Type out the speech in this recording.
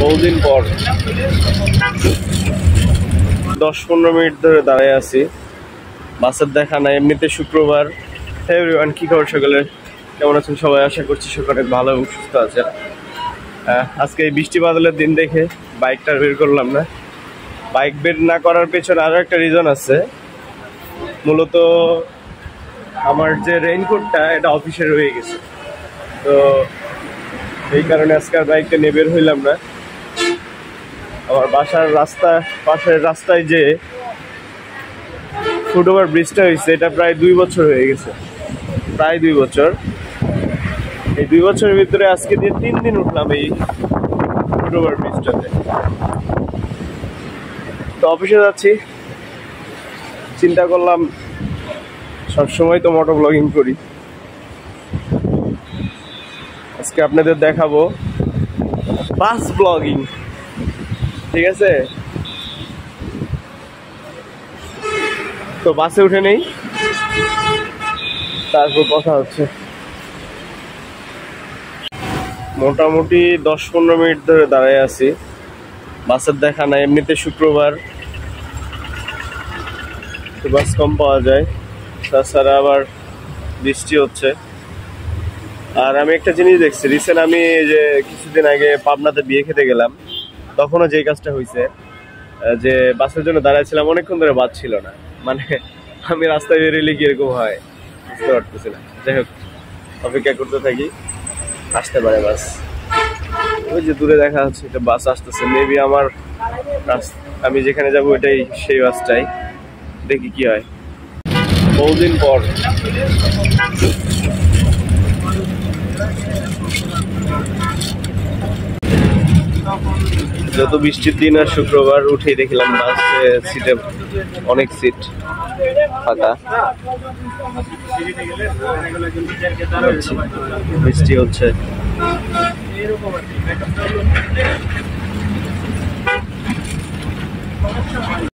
বহুদিন পর 10-15 মিনিট ধরে দাঁড়ায় আছি, বাসের দেখা নাই। এমনিতে শুক্রবার। এভরিওয়ান, কি খবর সকলের? কেমন আছেন সবাই? আশা করছি সকলে ভালো এবং সুস্থ আছেন। আজকে এই বৃষ্টি বাদলের দিন দেখে বাইকটা বের করলাম না। বাইক বের না করার পেছনে আরো একটা রিজন আছে। মূলত আমার যে রেইনকোটটা এটা অফিসে রয়ে গেছে, তো এই কারণে আজকে আর বাইকটা নিয়ে বের হইলাম না। আমার বাসার পাশের রাস্তায় যে ফুটওভার ব্রিজটা হয়েছে, এটা প্রায় 2 বছর হয়ে গেছে, প্রায় 2 বছর। এই 2 বছরের ভিতরে আজকে দিয়ে 3 দিন উঠলাম এই ফুটওভার ব্রিজটাতে। তো অফিসে যাচ্ছি, চিন্তা করলাম সবসময় তো মোটো ব্লগিং করি, আজকে আপনাদের দেখাবো বাস ব্লগিং। ঠিক আছে, তো বাসে উঠে নেই, তারপর কথা হচ্ছে। মোটামুটি 10-15 মিনিট ধরে দাঁড়ায় আছি, বাসের দেখা নাই। এমনিতে শুক্রবার তো বাস কম পাওয়া যায়, তাছাড়া আবার বৃষ্টি হচ্ছে। আর আমি একটা জিনিস দেখছি রিসেন্ট, আমি যে কিছুদিন আগে পাবনাতে বিয়ে খেতে গেলাম, তখনও যে কাজটা হয়েছে, যে বাসের জন্য দাঁড়াইছিলাম, অনেকক্ষণ ধরে বাস ছিল না। মানে আমি রাস্তায় বেরোলে কি এরকম হয় বুঝতে পারতেছি না। যাই হোক, অপেক্ষা করতে থাকি, আসতে পারে বাস। ওই যে দূরে দেখা যাচ্ছে এটা বাস আসতেছে, মেবি আমি যেখানে যাবো এটাই সেই বাসটাই। দেখি কি হয়। বহুদিন পর যত বৃষ্টির দিন আর শুক্রবার উঠেই দেখলাম বাসে সিটে অনেক সিট ফাঁকা। বৃষ্টি হচ্ছে।